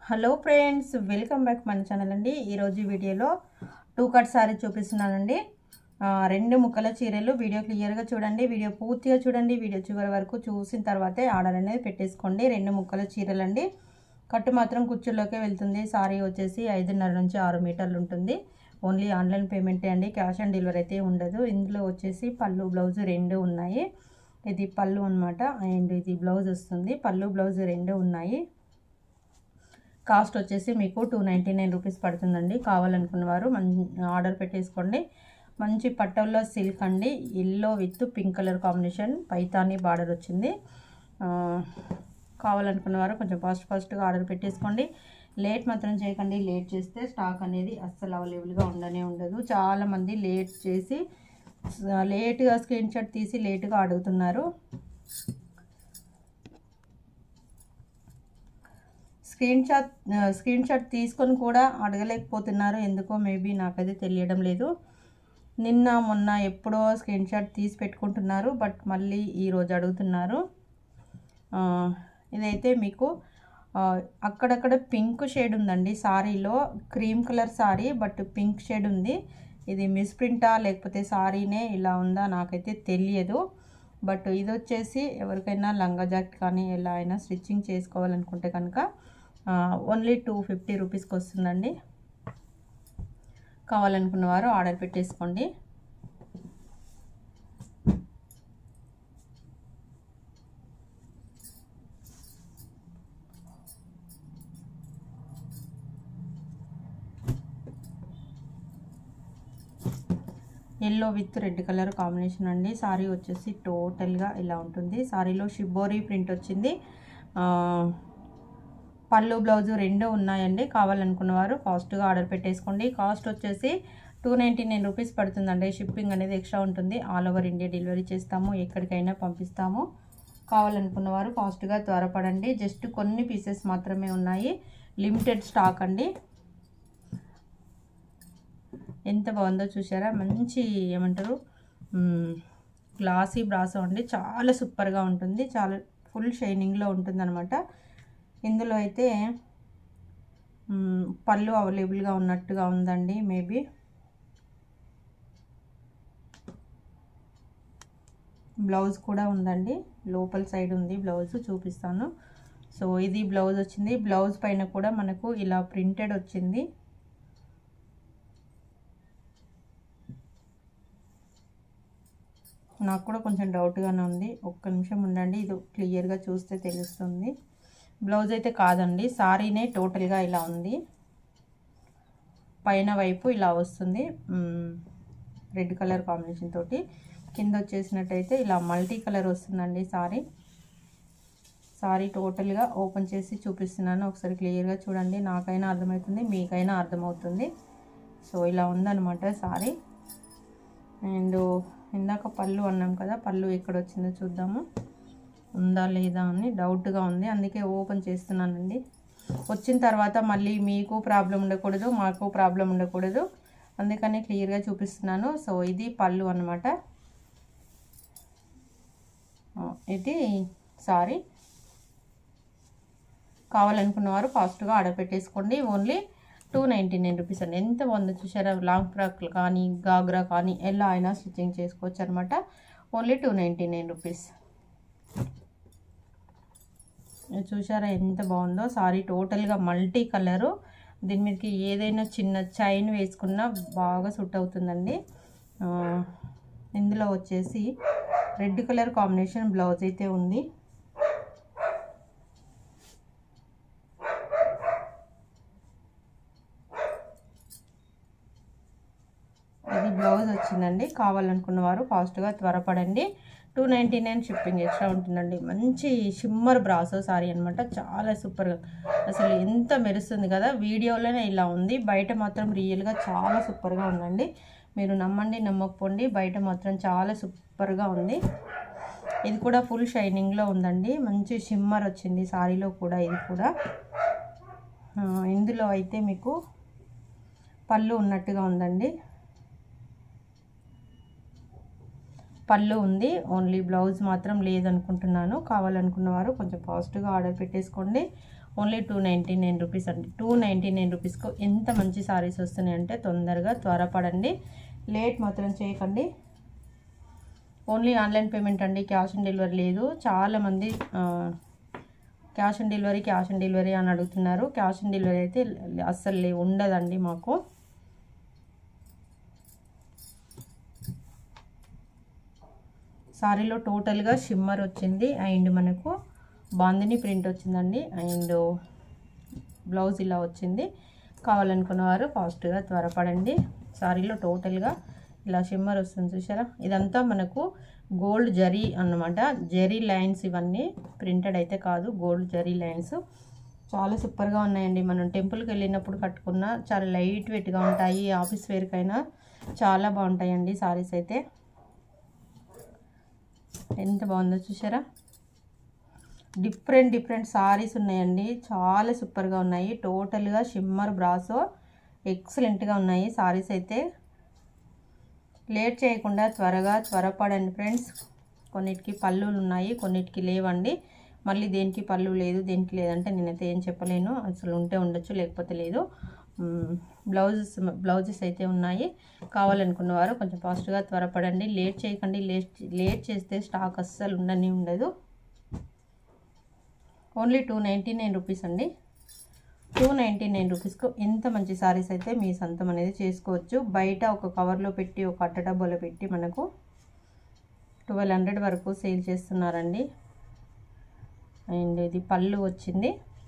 Hello friends, welcome back మన channel అండి. ఈరోజు వీడియోలో 2 కట్ సారీ చూపిస్తున్నానండి. రెండు ముక్కల చీరలు. వీడియో క్లియర్గా చూడండి, వీడియో పూర్తిగా చూడండి. వీడియో చివరి వరకు చూసిన తర్వాతే ఆర్డర్ అనేది పెట్టేసుకోండి. 2 ముక్కల చీరలు అండి. కట్టు మాత్రం కుర్చీలోకే వెళ్తుంది. సారీ వచ్చేసి 5.5 నుంచి 6 మీటర్లు ఉంటుంది. ఓన్లీ ఆన్లైన్ పేమెంటే అండి, క్యాష్ ఆన్ డెలివరీ అయితే ఉండదు. ఇందులో వచ్చేసి పళ్ళు బ్లౌజ్ రెండు ఉన్నాయి. ఇది పళ్ళు అనమాట, అండ్ ఇది బ్లౌజ్ వస్తుంది. పళ్ళు బ్లౌజ్ రెండు ఉన్నాయి. కాస్ట్ వచ్చేసి మీకు 299 రూపీస్ పడుతుందండి. కావాలనుకున్న వారు ఆర్డర్ పెట్టేసుకోండి. మంచి పట్టోల్లో సిల్క్ అండి, yellow with pink colour combination, Paithani border వచ్చింది. కావాలనుకున్న వారు కొంచెం ఫాస్ట్గా ఆర్డర్ పెట్టేసుకోండి. లేట్ మాత్రం చేయకండి. లేట్ చేస్తే స్టాక్ అనేది అస్సలు అవైలబుల్గా ఉండదు. చాలామంది లేట్గా స్క్రీన్ షాట్ తీసి లేట్గా అడుగుతున్నారు. స్క్రీన్ షాట్ తీసుకొని కూడా అడగలేకపోతున్నారు. ఎందుకో మేబీ నాకైతే తెలియడం లేదు. నిన్న మొన్న ఎప్పుడో స్క్రీన్ షాట్ తీసి పెట్టుకుంటున్నారు, బట్ మళ్ళీ ఈరోజు అడుగుతున్నారు. ఇదైతే మీకు అక్కడక్కడ పింక్ షేడ్ ఉందండి సారీలో. Cream colour sari, but pink shade ఉంది. ఇది మిస్ప్రింటా లేకపోతే సారీనే ఇలా ఉందా నాకైతే తెలియదు. బట్ ఇది వచ్చేసి ఎవరికైనా లంగా జాకెట్ కానీ ఎలా అయినా స్టిచ్చింగ్ చేసుకోవాలనుకుంటే కనుక ఓన్లీ 250 రూపీస్కి వస్తుందండి. కావాలనుకున్న వారు ఆర్డర్ పెట్టేసుకోండి. Yellow with red colour combination అండి. సారీ వచ్చేసి టోటల్గా ఇలా ఉంటుంది. సారీలో షిబోరీ ప్రింట్ వచ్చింది. పళ్ళు బ్లౌజు రెండు ఉన్నాయండి. కావాలనుకున్న వారు ఫాస్ట్గా ఆర్డర్ పెట్టేసుకోండి. కాస్ట్ వచ్చేసి 299 రూపీస్ పడుతుందండి. షిప్పింగ్ అనేది ఎక్స్ట్రా ఉంటుంది. ఆల్ ఓవర్ ఇండియా డెలివరీ చేస్తాము, ఎక్కడికైనా పంపిస్తాము. కావాలనుకున్న వారు ఫాస్ట్గా త్వరపడండి. జస్ట్ కొన్ని పీసెస్ మాత్రమే ఉన్నాయి, లిమిటెడ్ స్టాక్ అండి. ఎంత బాగుందో చూసారా? మంచి ఏమంటారు, గ్లాసీ బ్రాసో అండి. చాలా సూపర్గా ఉంటుంది, చాలా ఫుల్ షైనింగ్లో ఉంటుంది అనమాట. ఇందులో అయితే పళ్ళు అవైలబుల్గా ఉన్నట్టుగా ఉందండి. మేబీ బ్లౌజ్ కూడా ఉందండి, లోపల సైడ్ ఉంది బ్లౌజ్, చూపిస్తాను. సో ఇది బ్లౌజ్ వచ్చింది. బ్లౌజ్ పైన కూడా మనకు ఇలా ప్రింటెడ్ వచ్చింది. నాకు కూడా కొంచెం డౌట్గానే ఉంది, ఒక్క నిమిషం ఉండండి, ఇది క్లియర్గా చూస్తే తెలుస్తుంది. బ్లౌజ్ అయితే కాదండి, సారీనే టోటల్గా ఇలా ఉంది. పైన వైపు ఇలా వస్తుంది రెడ్ కలర్ కాంబినేషన్ తోటి. కింద వచ్చేసినట్టయితే ఇలా మల్టీ కలర్ వస్తుందండి సారీ టోటల్గా ఓపెన్ చేసి చూపిస్తున్నాను. ఒకసారి క్లియర్గా చూడండి, నాకైనా అర్థమవుతుంది, మీకైనా అర్థమవుతుంది. సో ఇలా ఉందన్నమాట సారీ. అండ్ ఇందాక పళ్ళు అన్నాం కదా, పళ్ళు ఎక్కడ వచ్చిందో చూద్దాము. ఉందా లేదా అని డౌట్గా ఉంది, అందుకే ఓపెన్ చేస్తున్నానండి. వచ్చిన తర్వాత మళ్ళీ మీకు ప్రాబ్లం ఉండకూడదు, మాకు ప్రాబ్లం ఉండకూడదు, అందుకని క్లియర్గా చూపిస్తున్నాను. సో ఇది పళ్ళు అన్నమాట. ఇది సారీ. కావాలనుకున్న వారు ఫాస్ట్గా ఆర్డర్ పెట్టేసుకోండి. ఓన్లీ 299 రూపీస్ అండి. ఎంత బాగుందో చూసారా? లాంగ్ ఫ్రాక్లు కానీ గాగ్రా కానీ ఎలా అయినా స్టిచ్చింగ్ చేసుకోవచ్చు అనమాట. Only 299 rupees. చూసారా ఎంత బాగుందో? సారీ టోటల్గా మల్టీ కలరు. దీని మీదకి ఏదైనా చిన్న చైన్ వేసుకున్నా బాగా సూట్ అవుతుందండి. ఇందులో వచ్చేసి రెడ్ కలర్ కాంబినేషన్ బ్లౌజ్ అయితే ఉంది. ఇది బ్లౌజ్ వచ్చిందండి. కావాలనుకున్న వారు ఫాస్ట్గా త్వరపడండి. 299 షిప్పింగ్ ఎక్స్ట్రా ఉంటుందండి. మంచి షిమ్మర్ బ్రాసో సారీ అనమాట, చాలా సూపర్గా, అసలు ఎంత మెరుస్తుంది కదా. వీడియోలోనే ఇలా ఉంది, బయట మాత్రం రియల్గా చాలా సూపర్గా ఉందండి. మీరు నమ్మండి నమ్మకపోండి, బయట మాత్రం చాలా సూపర్గా ఉంది. ఇది కూడా ఫుల్ షైనింగ్లో ఉందండి, మంచి షిమ్మర్ వచ్చింది సారీలో కూడా. ఇది కూడా ఇందులో అయితే మీకు పళ్ళు ఉన్నట్టుగా ఉందండి, పళ్ళు ఉంది, ఓన్లీ బ్లౌజ్ మాత్రం లేదనుకుంటున్నాను. కావాలనుకున్న వారు కొంచెం ఫాస్ట్గా ఆర్డర్ పెట్టేసుకోండి. ఓన్లీ 299 రూపీస్ అండి. 299 రూపీస్కు ఎంత మంచి సారీస్ వస్తున్నాయంటే తొందరగా త్వరపడండి, లేట్ మాత్రం చేయకండి. ఓన్లీ ఆన్లైన్ పేమెంట్ అండి, క్యాష్ ఆన్ డెలివరీ లేదు. చాలామంది క్యాష్ ఆన్ డెలివరీ అని అడుగుతున్నారు. క్యాష్ ఆన్ డెలివరీ అయితే అస్సలు ఉండదండి మాకు. సారీలో టోటల్గా షిమ్మర్ వచ్చింది అండ్ మనకు బాందిని ప్రింట్ వచ్చిందండి అండ్ బ్లౌజ్ ఇలా వచ్చింది. కావాలనుకున్న వారు ఫాస్ట్గా త్వరపడండి. సారీలో టోటల్గా ఇలా షిమ్మర్ వస్తుంది చూసారా. ఇదంతా మనకు గోల్డ్ జరీ అన్నమాట, జరీ లైన్స్. ఇవన్నీ ప్రింటెడ్ అయితే కాదు, గోల్డ్ జరీ లైన్స్. చాలా సూపర్గా ఉన్నాయండి. మనం టెంపుల్కి వెళ్ళినప్పుడు కట్టుకున్న చాలా లైట్ వెయిట్గా ఉంటాయి. ఆఫీస్ వేర్కైనా చాలా బాగుంటాయండి సారీస్ అయితే. ఎంత బాగుందో చూసారా. డిఫరెంట్ సారీస్ ఉన్నాయండి, చాలా సూపర్గా ఉన్నాయి. టోటల్గా షిమ్మర్ బ్రాసో ఎక్సలెంట్గా ఉన్నాయి సారీస్ అయితే. లేట్ చేయకుండా త్వరపడండి ఫ్రెండ్స్. కొన్నిటికి పళ్ళులు ఉన్నాయి, కొన్నిటికి లేవండి. మళ్ళీ దేనికి పళ్ళు లేదు, దేనికి లేదంటే నేనైతే ఏం చెప్పలేను. అసలు ఉంటే ఉండొచ్చు, లేకపోతే లేదు. బ్లౌజెస్ అయితే ఉన్నాయి. కావాలనుకున్న వారు కొంచెం ఫాస్ట్గా త్వరపడండి, లేట్ చేయకండి. లేట్ చేస్తే స్టాక్ అస్సలు ఉండదు. ఓన్లీ 299 రూపీస్ అండి. 299 రూపీస్కు ఎంత మంచి సారీస్ అయితే మీ సొంతం అనేది చేసుకోవచ్చు. బయట ఒక కవర్లో పెట్టి, ఒక అట్ట డబ్బాలో పెట్టి మనకు 1200 వరకు సేల్ చేస్తున్నారండి. అండ్ ఇది పళ్ళు వచ్చింది,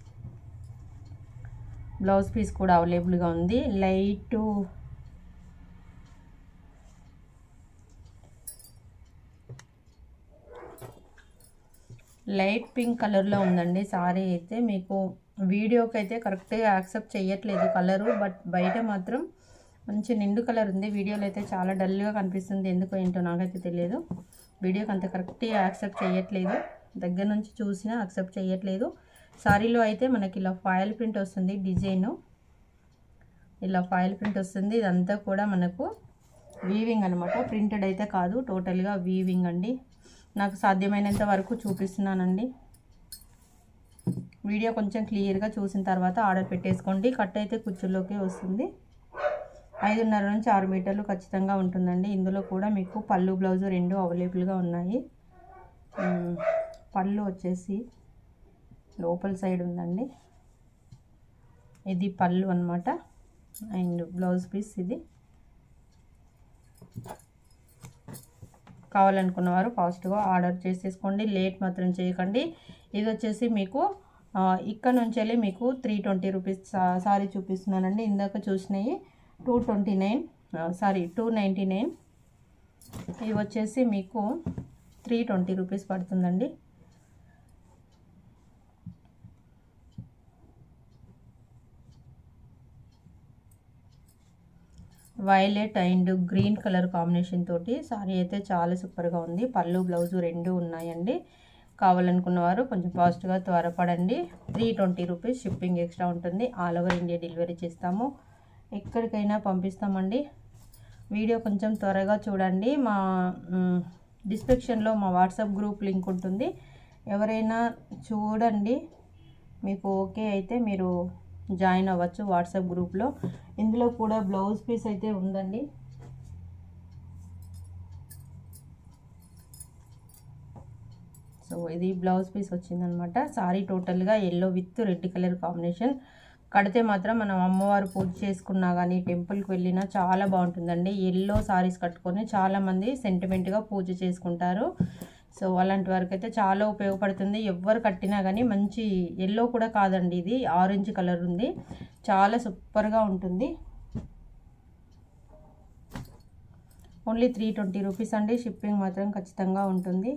బ్లౌజ్ పీస్ కూడా అవైలబుల్గా ఉంది. లైట్ పింక్ కలర్లో ఉందండి సారీ అయితే. మీకు వీడియోకి అయితే కరెక్ట్గా యాక్సెప్ట్ చేయట్లేదు కలరు, బట్ బయట మాత్రం మంచి నిండు కలర్ ఉంది. వీడియోలో అయితే చాలా డల్గా కనిపిస్తుంది, ఎందుకో ఏంటో నాకైతే తెలియదు. వీడియోకి అంత కరెక్ట్గా యాక్సెప్ట్ చేయట్లేదు, దగ్గర నుంచి చూసినా యాక్సెప్ట్ చేయట్లేదు. సారీలో అయితే మనకి ఇలా ఫాయిల్ ప్రింట్ వస్తుంది, డిజైను ఇలా ఫాయిల్ ప్రింట్ వస్తుంది. ఇదంతా కూడా మనకు వీవింగ్ అనమాట, ప్రింటెడ్ అయితే కాదు, టోటల్గా వీవింగ్ అండి. నాకు సాధ్యమైనంత వరకు చూపిస్తున్నానండి. వీడియో కొంచెం క్లియర్గా చూసిన తర్వాత ఆర్డర్ పెట్టేసుకోండి. కట్ అయితే కుచ్చుల్లోకి వస్తుంది. 5.5 నుంచి 6 మీటర్లు ఖచ్చితంగా ఉంటుందండి. ఇందులో కూడా మీకు పళ్ళు బ్లౌజు రెండు అవైలబుల్గా ఉన్నాయి. పళ్ళు వచ్చేసి లోపల సైడ్ ఉందండి, ఇది పళ్ళు అన్నమాట. అండ్ బ్లౌజ్ పీస్ ఇది. కావాలనుకున్న వారు ఫాస్ట్గా ఆర్డర్ చేసేసుకోండి, లేట్ మాత్రం చేయకండి. ఇది వచ్చేసి మీకు ఇక్కడ నుంచి వెళ్ళి మీకు 320 రూపీస్ సారీ చూపిస్తున్నానండి. ఇందాక చూసినవి 299. ఇవి వచ్చేసి మీకు 320 రూపీస్ పడుతుందండి. Violet and green colour combination తోటి సారీ అయితే చాలా సూపర్గా ఉంది. పళ్ళు బ్లౌజు రెండు ఉన్నాయండి. కావాలనుకున్న వారు కొంచెం ఫాస్ట్గా త్వరపడండి. 320 రూపీస్, షిప్పింగ్ ఎక్స్ట్రా ఉంటుంది. ఆల్ ఓవర్ ఇండియా డెలివరీ చేస్తాము, ఎక్కడికైనా పంపిస్తామండి. వీడియో కొంచెం త్వరగా చూడండి. మా డిస్క్రిప్షన్లో మా వాట్సాప్ గ్రూప్ లింక్ ఉంటుంది, ఎవరైనా చూడండి. మీకు ఓకే అయితే మీరు జాయిన్ అవ్వచ్చు వాట్సాప్ గ్రూప్లో. ఇందులో కూడా బ్లౌజ్ పీస్ అయితే ఉందండి. సో ఇది బ్లౌజ్ పీస్ వచ్చిందనమాట. సారీ టోటల్గా yellow with red colour combination. కడితే మాత్రం మనం అమ్మవారు పూజ చేసుకున్నా కానీ టెంపుల్కి వెళ్ళినా చాలా బాగుంటుందండి. ఎల్లో సారీస్ కట్టుకొని చాలామంది సెంటిమెంట్గా పూజ చేసుకుంటారు. సో అలాంటి వారికి అయితే చాలా ఉపయోగపడుతుంది. ఎవరు కట్టినా కానీ మంచి ఎల్లో కూడా కాదండి, ఇది ఆరెంజ్ కలర్ ఉంది, చాలా సూపర్గా ఉంటుంది. ఓన్లీ 320 రూపీస్ అండి. షిప్పింగ్ మాత్రం ఖచ్చితంగా ఉంటుంది.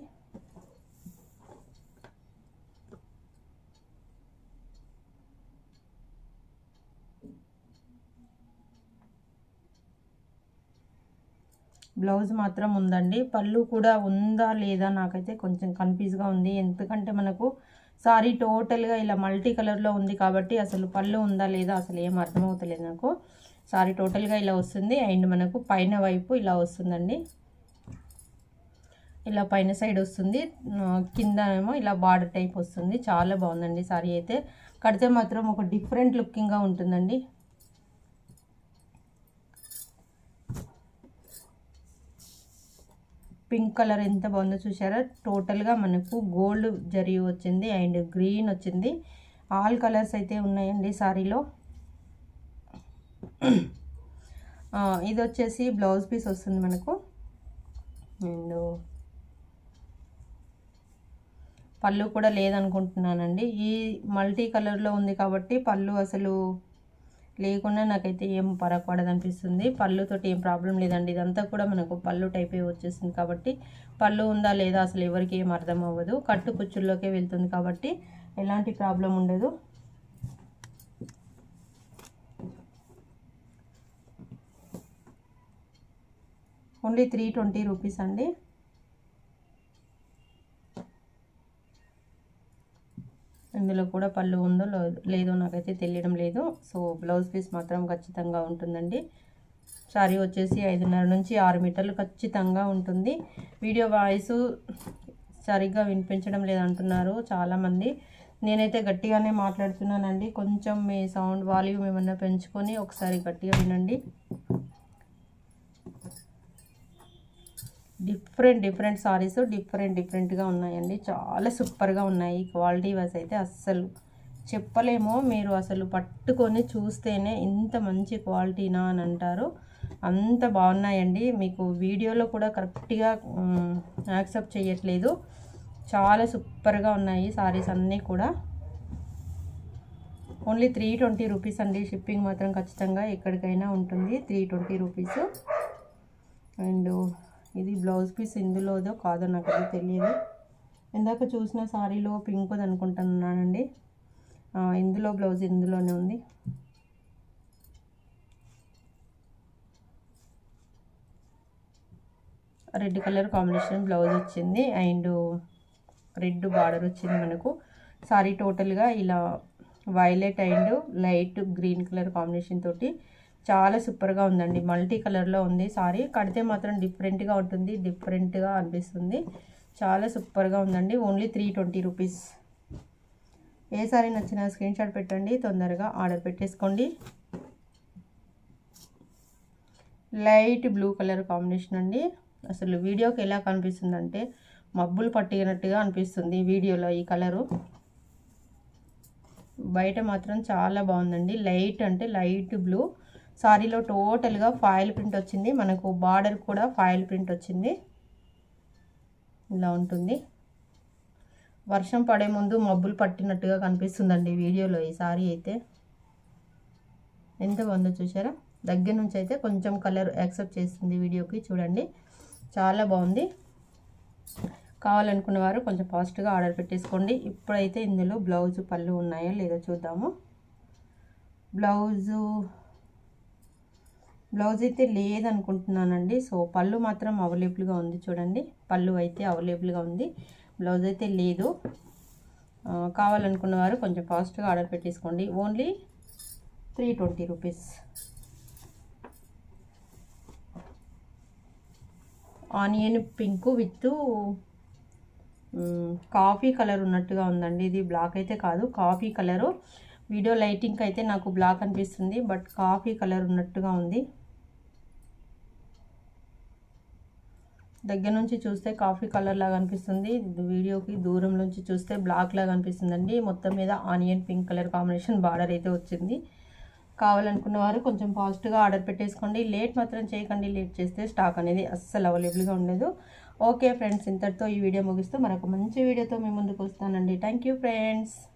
బ్లౌజ్ మాత్రం ఉందండి. పళ్ళు కూడా ఉందా లేదా నాకైతే కొంచెం కన్ఫ్యూజ్గా ఉంది, ఎందుకంటే మనకు సారీ టోటల్గా ఇలా మల్టీ కలర్లో ఉంది కాబట్టి అసలు పళ్ళు ఉందా లేదా అసలు ఏం అర్థమవుతలేదు నాకు. సారీ టోటల్గా ఇలా వస్తుంది అండ్ మనకు పైన వైపు ఇలా వస్తుందండి, ఇలా పైన సైడ్ వస్తుంది, కింద ఏమో ఇలా బార్డర్ టైప్ వస్తుంది. చాలా బాగుందండి సారీ అయితే. కడితే మాత్రం ఒక డిఫరెంట్ లుకింగ్గా ఉంటుందండి. పింక్ కలర్ ఎంత బాగుందో చూసారా. టోటల్గా మనకు గోల్డ్ జరీ వచ్చింది అండ్ గ్రీన్ వచ్చింది. ఆల్ కలర్స్ అయితే ఉన్నాయండి సారీలో. ఇది వచ్చేసి బ్లౌజ్ పీస్ వస్తుంది మనకు. అండ్ పళ్ళు కూడా లేదనుకుంటున్నానండి. ఈ మల్టీ కలర్లో ఉంది కాబట్టి పళ్ళు అసలు లేకుండా నాకైతే ఏం పరపడదు అనిపిస్తుంది. పళ్ళుతోటి ఏం ప్రాబ్లం లేదండి. ఇదంతా కూడా మనకు పళ్ళు టైపే వచ్చేసింది కాబట్టి పళ్ళు ఉందా లేదా అసలు ఎవరికి ఏం అర్థం అవ్వదు. కట్టు కుచ్చుల్లోకే వెళ్తుంది కాబట్టి ఎలాంటి ప్రాబ్లం ఉండదు. ఓన్లీ 320 రూపీస్ అండి. ఇందులో కూడా పళ్ళు ఉందో లేదో నాకైతే తెలియడం లేదు. సో బ్లౌజ్ పీస్ మాత్రం ఖచ్చితంగా ఉంటుందండి. సారీ వచ్చేసి 5.5 నుంచి 6 మీటర్లు ఖచ్చితంగా ఉంటుంది. వీడియో వాయిస్ సరిగ్గా వినిపించడం లేదంటున్నారు చాలామంది. నేనైతే గట్టిగానే మాట్లాడుతున్నానండి. కొంచెం మీ సౌండ్ వాల్యూమ్ ఏమన్నా పెంచుకొని ఒకసారి గట్టిగా వినండి. డిఫరెంట్ సారీస్ డిఫరెంట్గా ఉన్నాయండి. చాలా సూపర్గా ఉన్నాయి. క్వాలిటీ వైజ్ అయితే అస్సలు చెప్పలేమో. మీరు అసలు పట్టుకొని చూస్తేనే ఇంత మంచి క్వాలిటీనా అని అంటారు. అంత బాగున్నాయండి. మీకు వీడియోలో కూడా కరెక్ట్గా యాక్సెప్ట్ చేయట్లేదు. చాలా సూపర్గా ఉన్నాయి సారీస్ అన్నీ కూడా. ఓన్లీ 320 రూపీస్ అండి. షిప్పింగ్ మాత్రం ఖచ్చితంగా ఎక్కడికైనా ఉంటుంది. 320 రూపీస్. అండ్ ఇది బ్లౌజ్ పీస్ ఇందులోదో కాదో నాకు అది తెలియదు. ఇందాక చూసిన సారీలో పింక్ అనుకుంటున్నానండి. ఇందులో బ్లౌజ్ ఇందులోనే ఉంది. రెడ్ కలర్ కాంబినేషన్ బ్లౌజ్ వచ్చింది అండ్ రెడ్ బార్డర్ వచ్చింది మనకు. సారీ టోటల్గా ఇలా violet and light green colour combination తోటి చాలా సూపర్గా ఉందండి. మల్టీ కలర్లో ఉంది సారీ. కడితే మాత్రం డిఫరెంట్గా ఉంటుంది. డిఫరెంట్గా అనిపిస్తుంది. చాలా సూపర్గా ఉందండి. Only 320 rupees. ఏ సారీ నచ్చినా స్క్రీన్ షాట్ పెట్టండి. తొందరగా ఆర్డర్ పెట్టేసుకోండి. లైట్ బ్లూ కలర్ కాంబినేషన్ అండి. అసలు వీడియోకి ఎలా కనిపిస్తుందంటే మబ్బులు పట్టినట్టుగా అనిపిస్తుంది వీడియోలో ఈ కలరు. బయట మాత్రం చాలా బాగుందండి. లైట్ అంటే లైట్ బ్లూ. సారీలో టోటల్గా ఫాయిల్ ప్రింట్ వచ్చింది. మనకు బార్డర్ కూడా ఫాయిల్ ప్రింట్ వచ్చింది. ఇలా ఉంటుంది. వర్షం పడే ముందు మబ్బులు పట్టినట్టుగా కనిపిస్తుందండి వీడియోలో ఈ సారీ అయితే. ఎంత బాగుందో చూసారా. దగ్గర నుంచి అయితే కొంచెం కలర్ యాక్సెప్ట్ చేస్తుంది వీడియోకి. చూడండి చాలా బాగుంది. కావాలనుకున్న వారు కొంచెం ఫాస్ట్గా ఆర్డర్ పెట్టేసుకోండి. ఇప్పుడైతే ఇందులో బ్లౌజ్ పళ్ళు ఉన్నాయో లేదో చూద్దాము. బ్లౌజ్ అయితే లేదనుకుంటున్నానండి. సో పళ్ళు మాత్రం అవైలబుల్గా ఉంది. చూడండి పళ్ళు అయితే అవైలబుల్గా ఉంది. బ్లౌజ్ అయితే లేదు. కావాలనుకున్న వారు కొంచెం ఫాస్ట్గా ఆర్డర్ పెట్టేసుకోండి. Only 320 rupees. Onion pink with coffee colour ఉన్నట్టుగా ఉందండి. ఇది బ్లాక్ అయితే కాదు, కాఫీ కలరు. వీడియో లైటింగ్ అయితే నాకు బ్లాక్ అనిపిస్తుంది, బట్ కాఫీ కలర్ ఉన్నట్టుగా ఉంది. దగ్గర నుంచి చూస్తే కాఫీ కలర్ లాగా అనిపిస్తుంది. వీడియోకి దూరం నుంచి చూస్తే బ్లాక్ లాగా అనిపిస్తుందండి. మొత్తం మీద onion pink colour combination border అయితే వచ్చింది. కావాలనుకున్న వారు కొంచెం ఫాస్ట్గా ఆర్డర్ పెట్టేసుకోండి. లేట్ మాత్రం చేయకండి. లేట్ చేస్తే స్టాక్ అనేది అస్సలు అవైలబుల్గా ఉండదు. ఓకే ఫ్రెండ్స్, ఇంతటితో ఈ వీడియో ముగిస్తూ మరొక మంచి వీడియోతో మీ ముందుకు వస్తానండి. Thank you friends.